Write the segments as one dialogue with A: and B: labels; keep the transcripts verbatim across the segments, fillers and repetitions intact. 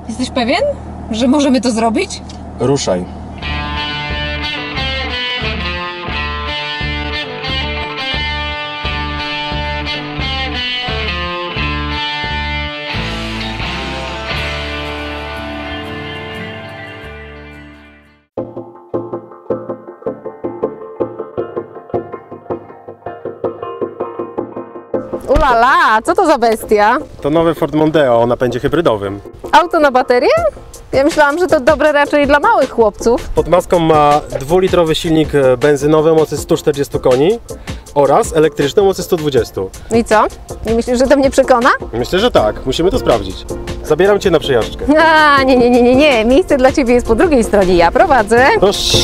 A: Jesteś pewien, że możemy to zrobić?
B: Ruszaj.
A: Ulala, co to za bestia?
B: To nowy Ford Mondeo o napędzie hybrydowym.
A: Auto na baterię? Ja myślałam, że to dobre raczej dla małych chłopców.
B: Pod maską ma dwulitrowy silnik benzynowy o mocy stu czterdziestu koni oraz elektryczny o mocy stu dwudziestu.
A: I co? Nie myślisz, że to mnie przekona?
B: Myślę, że tak. Musimy to sprawdzić. Zabieram Cię na przejażdżkę.
A: A, nie, nie, nie, nie, nie. Miejsce dla Ciebie jest po drugiej stronie. Ja prowadzę.
B: Proszę.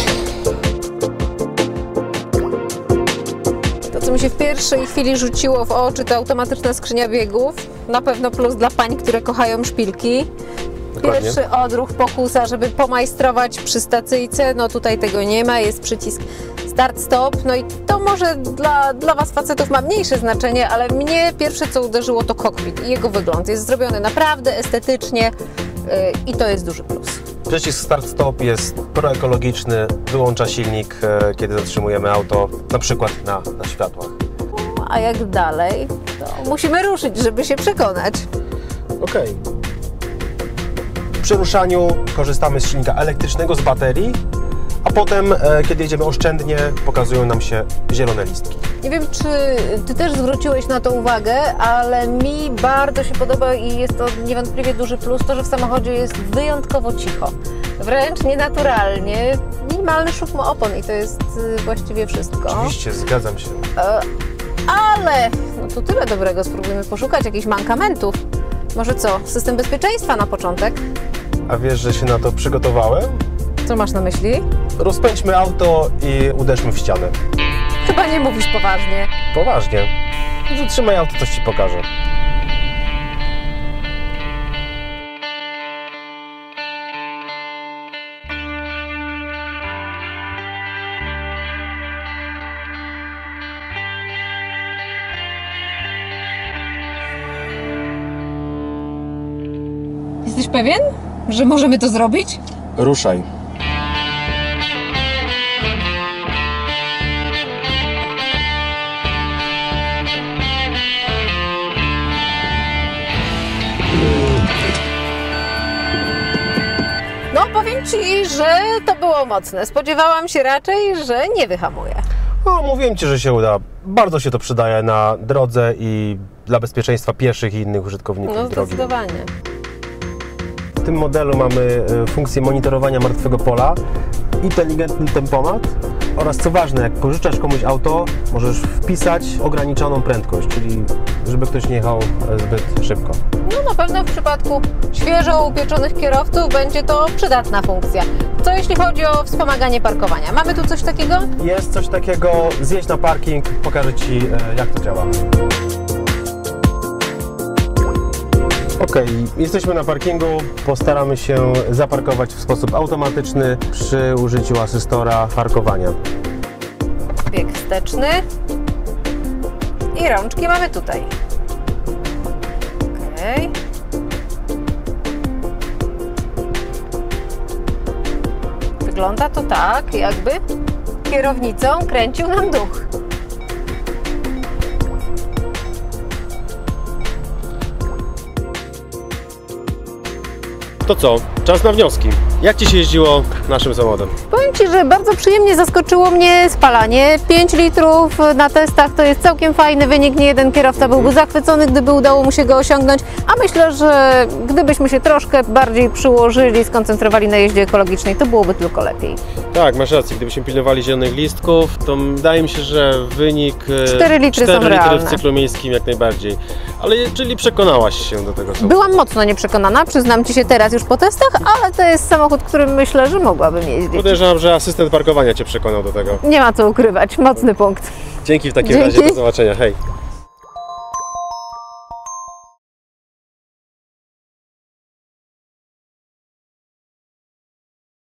A: To, co mi się w pierwszej chwili rzuciło w oczy, to automatyczna skrzynia biegów. Na pewno plus dla pań, które kochają szpilki.
B: Dokładnie.
A: Pierwszy odruch, pokusa, żeby pomajstrować przy stacyjce. No tutaj tego nie ma, jest przycisk start-stop. No i to może dla, dla Was facetów ma mniejsze znaczenie, ale mnie pierwsze co uderzyło to kokpit i jego wygląd. Jest zrobiony naprawdę estetycznie yy, i to jest duży plus.
B: Przycisk start-stop jest proekologiczny, wyłącza silnik, e, kiedy zatrzymujemy auto, na przykład na, na światłach.
A: No, a jak dalej, to musimy ruszyć, żeby się przekonać.
B: Okej. Przy ruszaniu korzystamy z silnika elektrycznego, z baterii, a potem, e, kiedy jedziemy oszczędnie, pokazują nam się zielone listki.
A: Nie wiem, czy Ty też zwróciłeś na to uwagę, ale mi bardzo się podoba i jest to niewątpliwie duży plus, to, że w samochodzie jest wyjątkowo cicho. Wręcz nienaturalnie. Minimalny szum opon i to jest właściwie wszystko.
B: Oczywiście, zgadzam się.
A: E, ale no to tyle dobrego, spróbujmy poszukać jakichś mankamentów. Może co, system bezpieczeństwa na początek?
B: A wiesz, że się na to przygotowałem?
A: Co masz na myśli?
B: Rozpędźmy auto i uderzmy w ścianę.
A: Chyba nie mówisz poważnie.
B: Poważnie. Zatrzymaj auto, coś Ci pokażę.
A: Jesteś pewien, że możemy to zrobić?
B: Ruszaj.
A: No, powiem Ci, że to było mocne. Spodziewałam się raczej, że nie wyhamuje.
B: O, mówiłem Ci, że się uda. Bardzo się to przydaje na drodze i dla bezpieczeństwa pieszych i innych użytkowników
A: No,
B: drogi.
A: zdecydowanie.
B: W tym modelu mamy funkcję monitorowania martwego pola, inteligentny tempomat oraz, co ważne, jak pożyczasz komuś auto, możesz wpisać ograniczoną prędkość, czyli żeby ktoś nie jechał zbyt szybko.
A: No, na pewno w przypadku świeżo upieczonych kierowców będzie to przydatna funkcja. Co jeśli chodzi o wspomaganie parkowania? Mamy tu coś takiego?
B: Jest coś takiego, zjedź na parking, pokażę Ci, jak to działa. Ok, jesteśmy na parkingu, postaramy się zaparkować w sposób automatyczny przy użyciu asystora parkowania.
A: Bieg wsteczny i rączki mamy tutaj. Okay. Wygląda to tak, jakby kierownicą kręcił nam duch.
B: To co? Czas na wnioski. Jak Ci się jeździło naszym samochodem?
A: Powiem Ci, że bardzo przyjemnie zaskoczyło mnie spalanie. pięć litrów na testach to jest całkiem fajny wynik. Nie jeden kierowca byłby zachwycony, gdyby udało mu się go osiągnąć. A myślę, że gdybyśmy się troszkę bardziej przyłożyli, skoncentrowali na jeździe ekologicznej, to byłoby tylko lepiej.
B: Tak, masz rację. Gdybyśmy pilnowali zielonych listków, to wydaje mi się, że wynik
A: cztery litry są
B: litry
A: realne.
B: w cyklu miejskim jak najbardziej. Ale czyli przekonałaś się do tego samochodu?
A: Byłam mocno nieprzekonana, przyznam Ci się teraz już po testach, ale to jest samochód, którym myślę, że mogłabym jeździć.
B: Podejrzewam, że asystent parkowania Cię przekonał do tego.
A: Nie ma co ukrywać, mocny punkt.
B: Dzięki w takim
A: Dzięki.
B: razie, do zobaczenia, hej!